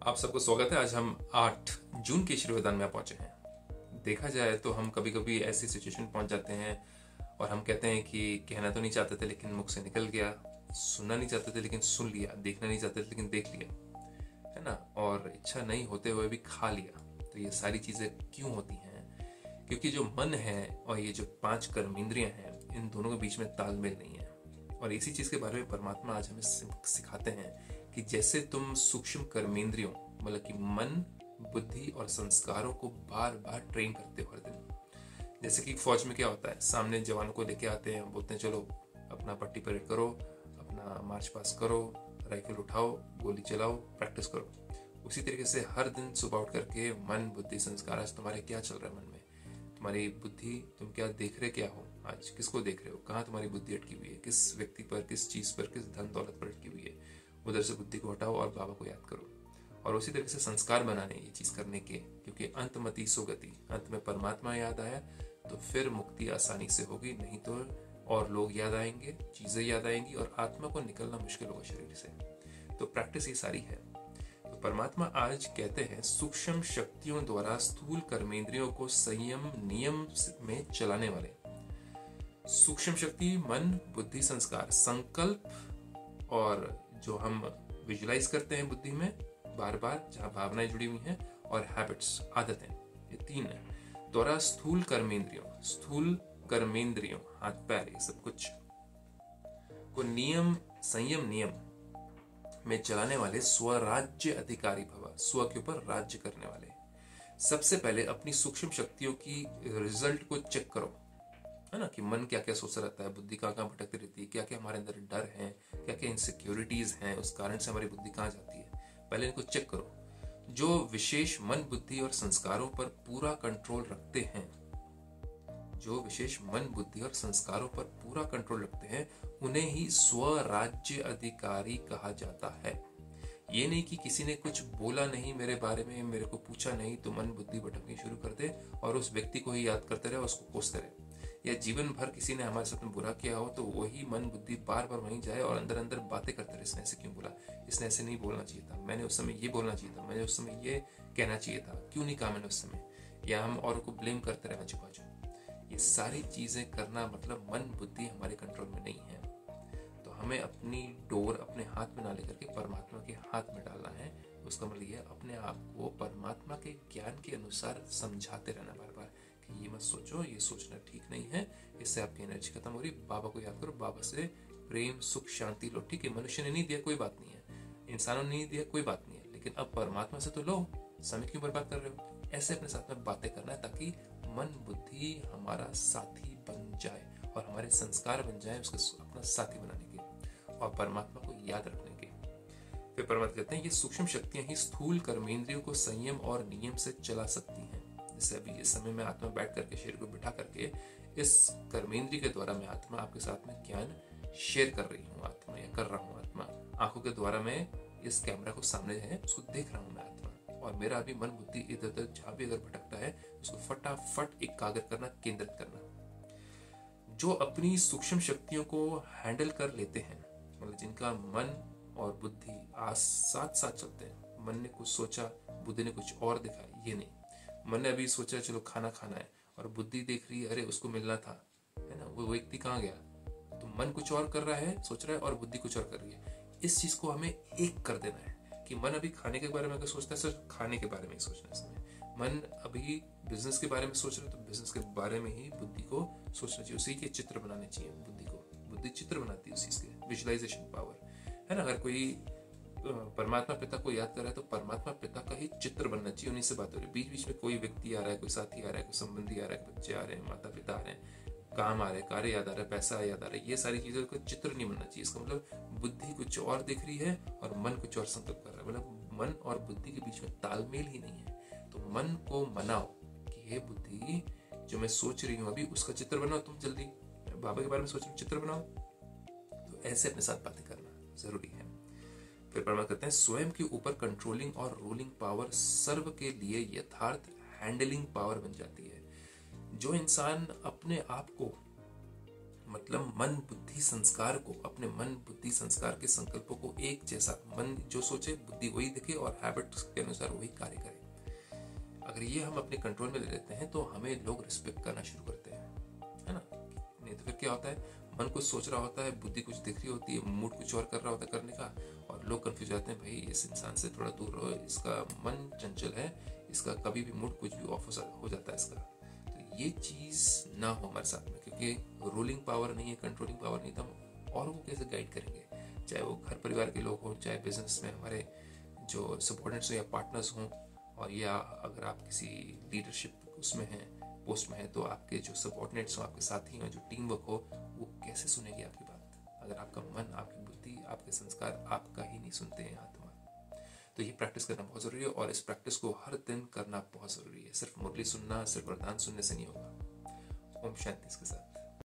आप सबको स्वागत है। आज हम 8 जून के श्री वरदान में पहुंचे हैं। देखा जाए तो हम कभी कभी ऐसी सिचुएशन पहुंच जाते हैं और हम कहते हैं कि कहना तो नहीं चाहते थे लेकिन मुख से निकल गया, सुनना नहीं चाहते थे लेकिन सुन लिया, देखना नहीं चाहते थे लेकिन देख लिया, है ना। और इच्छा नहीं होते हुए भी खा लिया। तो ये सारी चीजें क्यों होती हैं? क्योंकि जो मन है और ये जो 5 कर्मेंद्रियां हैं, इन दोनों के बीच में तालमेल नहीं है। और इसी चीज के बारे में परमात्मा आज हमें सिखाते हैं कि जैसे तुम सूक्ष्म कर्मेंद्रियों मतलब कि मन, बुद्धि और संस्कारों को बार बार ट्रेन करते हो हर दिन। जैसे कि फौज में क्या होता है, सामने जवानों को लेके आते हैं, बोलते हैं चलो अपना पट्टी परेड करो, अपना मार्च पास करो, राइफल उठाओ, गोली चलाओ, प्रैक्टिस करो। उसी तरीके से हर दिन सुबह उठ करके मन, बुद्धि, संस्कार, आज तुम्हारे क्या चल रहा है मन में, तुम्हारी बुद्धि, तुम क्या देख रहे, क्या हो आज, किसको देख रहे हो, कहाँ तुम्हारी बुद्धि अटकी हुई है, किस व्यक्ति पर, किस चीज पर, किस धन दौलत पर अटकी हुई है। उधर से बुद्धि को हटाओ और बाबा को याद करो। और उसी तरीके से संस्कार बनाने ये चीज करने के, क्योंकि अंतमति सुगति, अंत में परमात्मा याद आया तो फिर मुक्ति आसानी से होगी, नहीं तो और लोग याद आएंगे, चीजें याद आएंगी और आत्मा को निकलना मुश्किल होगा शरीर से। तो प्रैक्टिस ये सारी है। तो परमात्मा आज कहते हैं सूक्ष्म शक्तियों द्वारा स्थूल कर्मेंद्रियों को संयम नियम में चलाने वाले। सूक्ष्म शक्ति मन, बुद्धि, संस्कार, संकल्प और जो हम विजुलाइज करते हैं बुद्धि में बार बार, जहां भावनाएं जुड़ी हुई हैं, और हैबिट्स, आदतें, ये 3 है। द्वारा स्थूल कर्मेंद्रियों हाथ पैर ये सब कुछ को नियम, संयम नियम में चलाने वाले स्वराज्य अधिकारी भव, स्व के ऊपर राज्य करने वाले। सबसे पहले अपनी सूक्ष्म शक्तियों की रिजल्ट को चेक करो, है ना, कि मन क्या क्या सोचता रहता है, बुद्धि कहाँ कहाँ भटकती रहती है, क्या क्या हमारे अंदर डर है, क्या क्या इनसिक्योरिटीज हैं, उस कारण से हमारी बुद्धि कहाँ जाती है, पहले इनको चेक करो। जो विशेष मन, बुद्धि और संस्कारों पर पूरा कंट्रोल रखते हैं, जो विशेष मन, बुद्धि और संस्कारों पर पूरा कंट्रोल रखते हैं, उन्हें ही स्वराज्य अधिकारी कहा जाता है। ये नहीं कि किसी ने कुछ बोला नहीं मेरे बारे में, मेरे को पूछा नहीं, तो मन बुद्धि भटकनी शुरू कर दे और उस व्यक्ति को ही याद करते रहे, उसको कोसते रहे। या जीवन भर किसी ने हमारे साथ में बुरा किया हो तो वही मन, बुद्धि बार बार वहीं जाए और अंदर अंदर बातें करते रहे, इसने ऐसे क्यों बोला, इसने ऐसे नहीं बोलना चाहिए था, मैंने उस समय ये बोलना चाहिए था, मैंने उस समय ये कहना चाहिए था, क्यों नहीं कहा मैंने उस समय। या हम और को ब्लेम करते रहे आजू बाजू। ये सारी चीजें करना मतलब मन, बुद्धि हमारे कंट्रोल में नहीं है। तो हमें अपनी डोर अपने हाथ में ना लेकर के परमात्मा के हाथ में डालना है। उसका मतलब ये अपने आप को परमात्मा के ज्ञान के अनुसार समझाते रहना बार बार कि ये मत सोचो, ये सोचना ठीक नहीं है, इससे आपकी एनर्जी खत्म हो रही। बाबा को याद करो, बाबा से प्रेम, सुख, शांति लो। ठीक है, मनुष्य ने नहीं दिया, कोई बात नहीं है, इंसानों ने नहीं दिया, कोई बात नहीं है, लेकिन अब परमात्मा से तो लो। समय क्यों बर्बाद कर रहे हो? ऐसे अपने साथ में बातें करना है ताकि मन, बुद्धि हमारा साथी बन जाए और हमारे संस्कार बन जाए उसके अपना साथी बनाने के और परमात्मा को याद रखने के। फिर परमात्मा कहते हैं ये सूक्ष्म शक्तियां ही स्थूल कर्मेंद्रियों को संयम और नियम से चला सकती हैं। जैसे अभी इस समय में आत्मा बैठ करके, शरीर को बिठा करके, इस कर्मेंद्रिय के द्वारा मैं आत्मा आपके साथ में ज्ञान शेयर कर रही हूँ, आत्मा या कर रहा हूँ। आत्मा आंखों के द्वारा मैं इस कैमरा को सामने है उसको देख रहा हूँ मैं आत्मा, और मेरा अभी मन, बुद्धि इधर उधर जहां भी अगर भटकता है उसको फटाफट एकाग्र करना, केंद्रित करना। जो अपनी सूक्ष्म शक्तियों को हैंडल कर लेते हैं, मतलब जिनका मन और बुद्धि आज साथ साथ चलते हैं, मन ने कुछ सोचा, बुद्धि ने कुछ और देखा, ये नहीं, मन ने अभी सोचा चलो खाना खाना है और बुद्धि देख रही है अरे उसको मिलना था, है ना, वो व्यक्ति कहाँ गया, तो मन कुछ और कर रहा है, सोच रहा है, और बुद्धि कुछ और कर रही है। इस चीज को हमें एक कर देना है कि मन अभी खाने के बारे में अगर सोचता है सिर्फ खाने के बारे में ही सोचना है इसमें, मन अभी बिजनेस के बारे में सोच रहा है तो बिजनेस के बारे में ही बुद्धि को सोचना चाहिए, उसी के चित्र बनाने चाहिए बुद्धि को। बुद्धि चित्र बनाती है उसी के, विजुअलाइजेशन पावर, है ना। अगर कोई परमात्मा पिता को याद कर रहा है तो परमात्मा पिता का ही चित्र बनना चाहिए, उन्हीं से बात हो रही है। बीच बीच में कोई व्यक्ति आ रहा है, कोई साथी आ रहा है, कोई संबंधी आ रहा है, बच्चे आ रहे हैं, माता पिता आ रहे हैं, काम आ रहे हैं, कार्य याद आ रहा है, पैसा याद आ रहा है, ये सारी चीजों का चित्र नहीं बनना चाहिए। इसका मतलब बुद्धि कुछ और दिख रही है और मन कुछ और संकल्प कर रहा है, मतलब मन और बुद्धि के बीच में तालमेल ही नहीं है। तो मन को मनाओ कि हे बुद्धि, जो मैं सोच रही हूँ अभी उसका चित्र बनाओ, तुम जल्दी बाबा के बारे में सोच रहे हो, चित्र बनाओ। तो ऐसे अपने साथ बातें करना जरूरी है। फिर परमात्मा कहते हैं स्वयं के ऊपर कंट्रोलिंग और रूलिंग पावर सर्व के लिए यथार्थ हैंडलिंग पावर बन जाती है। जो इंसान अपने आप को मतलब मन बुद्धि संस्कार को, अपने मन बुद्धि संस्कार के संकल्पों को एक जैसा, मन जो सोचे बुद्धि वही दिखे और हैबिट्स के अनुसार वही कार्य करे। अगर ये हम अपने कंट्रोल में ले लेते हैं तो हमें लोग रिस्पेक्ट करना शुरू करते हैं, है ना। नहीं तो फिर क्या होता है, मन कुछ सोच रहा होता है, बुद्धि कुछ दिख रही होती है, मूड कुछ और कर रहा होता है करने का, और लोग कंफ्यूज जाते हैं, भाई इस इंसान से थोड़ा दूर रहो, इसका मन चंचल है, इसका कभी भी मूड कुछ भी ऑफ हो जाता है इसका। तो ये चीज ना हो हमारे साथ में, क्योंकि रूलिंग पावर नहीं है, कंट्रोलिंग पावर नहीं, तो हम और को कैसे गाइड करेंगे, चाहे वो घर परिवार के लोग हों, चाहे बिजनेस में हमारे जो सबॉर्डिनेट्स हो या पार्टनर्स हों, और या अगर आप किसी लीडरशिप उसमें हैं, पोस्ट में है, तो आपके जो सबॉर्डिनेट्स हो, आपके साथी हो, जो टीम वर्क हो, वो कैसे सुनेगी आपकी बात, अगर आपका मन, आपकी बुद्धि, आपके संस्कार आपका ही नहीं सुनते हैं आत्मा। तो ये प्रैक्टिस करना बहुत जरूरी है, और इस प्रैक्टिस को हर दिन करना बहुत जरूरी है। सिर्फ मुरली सुनना, सिर्फ वरदान सुनने से नहीं होगा। ओम शांति इसके साथ।